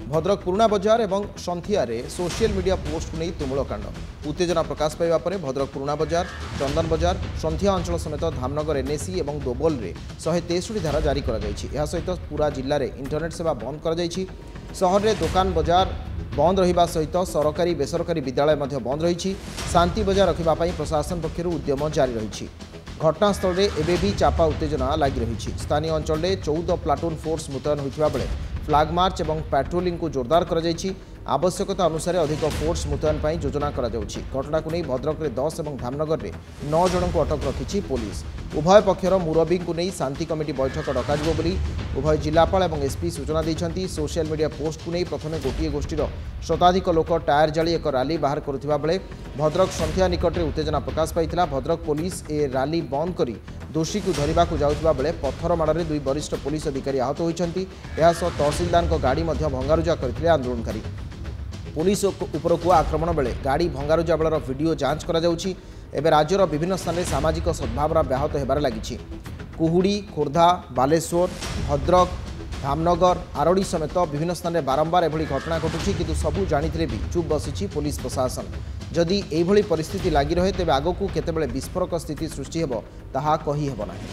भद्रक पुराणा बजार और संथियारे सोशल मीडिया पोस्ट को नहीं तुमुल कांड उत्तेजना प्रकाश पाइबा परे भद्रक पुराणा बजार चंदन बजार संथिया अंचल समेत धामनगर एनएसी और दोबल में 163 धारा जारी कर सहित पूरा जिले में इंटरनेट सेवा बंद कर सहर में दुकान बजार बंद रहिबा सहित सरकारी बेसरकारी विद्यालय बंद रही शांति बजाय रखा प्रशासन पक्षर उद्यम जारी रही घटनास्थल में एबे भी चापा उत्तेजना लगी रही स्थानीय अंचल में 14 प्लाटून फोर्स मुतयन होता बेले फ्लैग मार्च और पेट्रोलिंग को जोरदार कर आवश्यकता अनुसार अधिक फोर्स मुतयन पर योजना घटना को नहीं भद्रक में 10 और धामनगर में 9 जन को अटक रखी पुलिस उभय पक्षर मुरबी को नहीं शांति कमिटी बैठक डकाଯିବ ବୋଲି उभय जिलापाल और एसपी सूचना देते सोशल मीडिया पोस्ट को नहीं प्रथम गोटे गोष्ठीर शताधिक लोक टायर जाली एक रैली बाहर करुवा बेले भद्रक संथिया निकट में उत्तेजना प्रकाश पाई भद्रक पुलिस ए रैली बंद कर दोषी को धरने को जाऊा बेले पत्थर माड़े 2 वरिष्ठ पुलिस अधिकारी आहत होती तहसीलदार गाड़ी भंगारुजा करते आंदोलनकारी पुलिस उपरकू आक्रमण बेले गाड़ी भंगारुजा बेलर वीडियो जांच करा जाउछि। एबे राज्यर विभिन्न स्थान में सामाजिक सद्भावना व्याहत होबार लगी कुहुड़ी खोर्धा बालेश्वर भद्रक धामनगर आरड़ी समेत विभिन्न स्थान में बारंबार एभली घटना घटुछि किंतु सबू जानिथिले भी चुप बसिछि पुलिस प्रशासन जदि एभली परिस्थिति लगी रहे तेबे आगकू केतेबेले विस्फोरक स्थिति सृष्टि हेबो ताहा कहि हेबो नाही।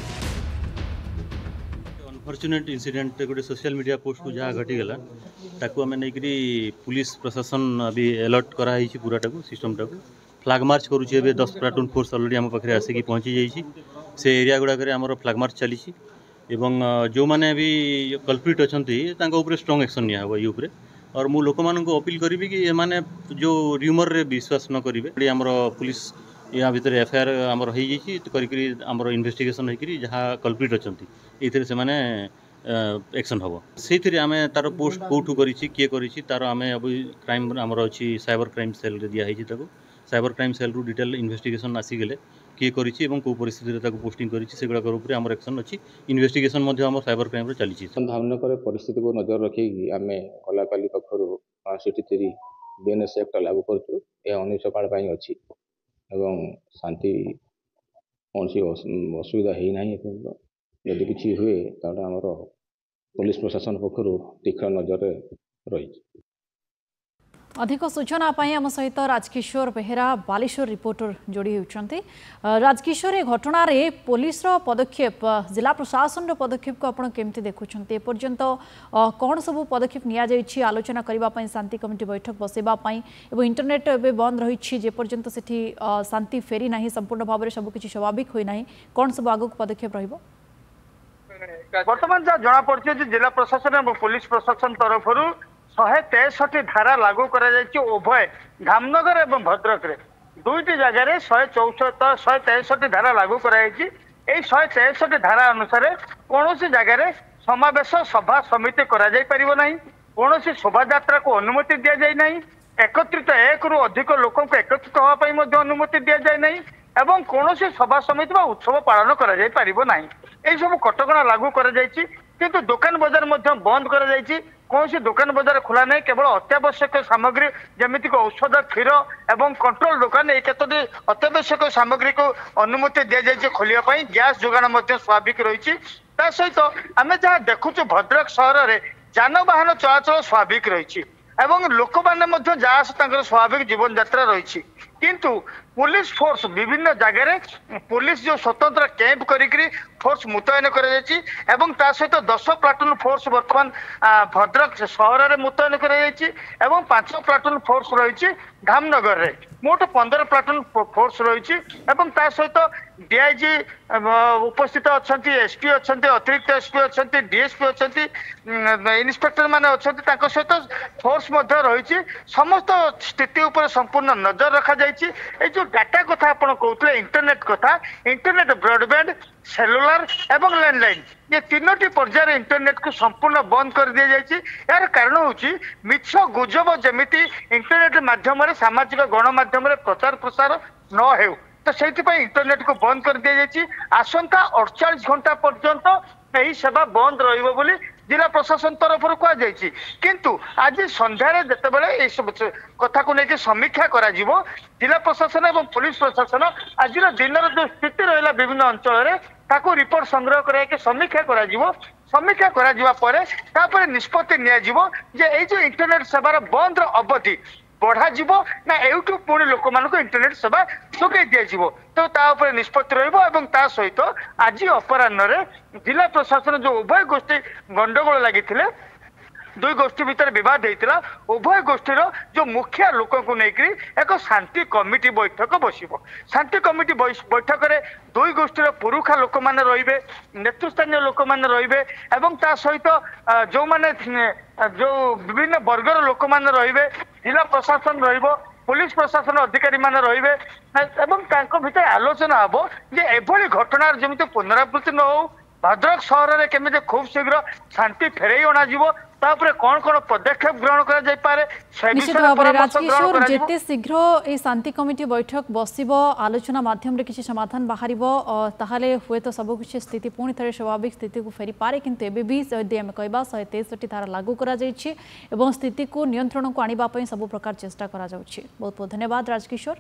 अनफॉर्चुनेट इंसिडेंट गोटे सोशल मीडिया पोस्ट को जहाँ घटीगला ताकू आम नहीं पुलिस प्रशासन अभी अलर्ट कराई पूराटा को सिस्टमटा को फ्लैग मार्च करुचे 10 प्लाटून फोर्स अलरेडी आम पाखे आसिक पहुँची जाइए से एरिया गुड़ाक आमर फ्लैग मार्च चली जो मैंने भी कल्प्रिट अच्छा स्ट्रॉन्ग एक्शन निया ये उपरे और मु लोक मान अपील करी कि एमाने जो र्यूमर रे विश्वास न करेंगे आमर पुलिस या भितर एफआईआर आमर होमर इन्वेस्टिगेशन होकर जहाँ कल्प्रिट अच्छा ये एक्शन हम से आम तार पोस्ट कौटू किए तार आम अब क्राइम आमर अच्छी साइबर क्राइम सेल दिखाई साइबर क्राइम सेल रु डिटेल इन्वेस्टिगेशन आसीगले किए करी कौ परिस्थिति पोस्टिंग कर आम एक्शन अच्छी इन्वेस्टिगेशन साइबर क्राइम चली धामनगर परिस्थिति को नजर रखी आम कलापाली पक्षर 583 बीएनएस एक्ट लागू करूँ यह अनिश्चकाल अच्छी एवं शांति कौन असुविधा है ना यदि किसी हुए तो आमर पुलिस प्रशासन पक्षर तीक्ष्ण नजर रही। अधिक सूचना आम सहित राजकिशोर बेहेरा बालेश्वर रिपोर्टर जोड़ी होती राजकिशोर ए घटना पुलिस पदक्षेप जिला प्रशासन पदक्षेप को आपड़ केमती देखुं एपर्यंत कौन सब पदक्षेप नि आलोचना करने शांति कमिटी बैठक बसवाई और इंटरनेट एवं बंद रही जेपर्यंत से शांति फेरी ना संपूर्ण भाव में सबकि स्वाभाविक होना कौन सब आग पदक्षेप रही बर्तमान जहाँ जना पड़ी जिला प्रशासन और पुलिस प्रशासन तरफ 163 धारा लागू करा उभय धामनगर एवं भद्रक रे दुईटी जगह 163 धारा लागू कराई 163 धारा अनुसार कौन जगह समावेश सभा समिति करा कौन शोभा यात्रा को अनुमति दि जाए ना एकत्रित 1 रु अधिक लोक एकत्रित होगापी अनुमति दि जाए ना एवं कौन सभा समिति व उत्सव पालन कर सब कटकणा लागू किंतु दुकान बजार बंद कर कौन दुकान बजार खोला नहीं केवल अत्यावश्यक सामग्री जमीक औषध क्षीर एवं कंट्रोल दुकान ये केतोटी अत्यावश्यक सामग्री को अनुमति दि जाए खोलिया गैस जोगाण स्वाभाविक रही सहित आम जहाँ देखु भद्रक सहर में जानवाहन चलाचल स्वाभाविक रही एवं लोक मैंने जहाँ स्वाभाविक जीवन यात्रा रही किंतु पुलिस फोर्स विभिन्न जगह पुलिस जो स्वतंत्र कैंप करी फोर्स मुतयन कर सहित 10 प्लाटून फोर्स बर्तमान भद्रक सहर में मुतयन कर 5 प्लाटून फोर्स रही धामनगर में मोट 15 प्लाटून फोर्स रही सहित डीआईजी उपस्थित अच्छा एसपी अच्छा अतिरिक्त एसपी अच्छा डीएसपी अच्छा इन्स्पेक्टर मैंने अच्छा सहित फोर्स रही समस्त स्थिति उपर संपूर्ण नजर रखा जाइए जो डाटा कथा आप कहते इंटरनेट कथा इंटरनेट ब्रॉडबैंड सेलुलर एवं लैंडलाइन ये 3टी पर्यायर इंटरनेट को संपूर्ण बंद कर दि जाए यार कारण हूँ मिछ गुजब जमीती इंटरनेट माध्यम सामाजिक गणमाध्यम प्रचार प्रसार न हो तो से इंटरनेट को बंद कर दि जाए आसंता 48 घंटा पर्यंत यही सेवा बंद रही जिला प्रशासन तरफ कहुई किंतु आज संध्यारे जितेबाला सब कथा को लेकिन समीक्षा करा जिला प्रशासन और पुलिस प्रशासन आज दिन जो स्थिति रहा विभिन्न अंचल रिपोर्ट संग्रह कर समीक्षा करा समीक्षा करा जिवा परे तापर निष्पत्ति निया जिवो जे ए जो इंटरनेट सेवार बंद अवधि बढ़ा जिवो ना एउटु पुणी लोक मान इंटरनेट सेवा जोगे दिया जिवो तो ता ऊपर निष्पत्ति रहिबो एवं ता सहित आज अपराह्न रे जिला प्रशासन जो उभय गोष्ठी गंडगोल लागिथिले दुई गोष्ठी भितर विवाद होता उभय गोष्ठीर जो मुखिया लोक को लेकर एक शांति कमिटी बैठक बसिबो शांति कमिटी बैठक में दुई गोष्ठीर पुरुखा लोक मैंने रे नेतृस्थानीय लोक मैंने रे ता सहित जो माने जो विभिन्न वर्गर लोक मैंने रे जिला प्रशासन पुलिस प्रशासन अधिकारी माने रे भीतर आलोचना हम जे एभली घटना जमी पुनरावृत्ति न हो भद्रक सहर में केमी खूब शीघ्र शांति फेरई अणाଯିव तापर कौन कौन पदक्षेप ग्रहण करा जाय पारे निश्चित भाव में राजकिशोर जेते शीघ्र ए शांति कमिटी बैठक बसिबो आलोचना माध्यम रे किछि समाधान बाहरिबो ताहाले हुए तो सब किछि स्थिति पुणी थरे स्वाभाविक स्थिति को फेरी पारे किंतु एबे भी यदि हम कहबा 163 धारा लागू करा जायछि एवं स्थिति को नियंत्रण को आनिबा पई सब प्रकार चेष्टा करा जाउछि। बहुत बहुत धन्यवाद राजकिशोर।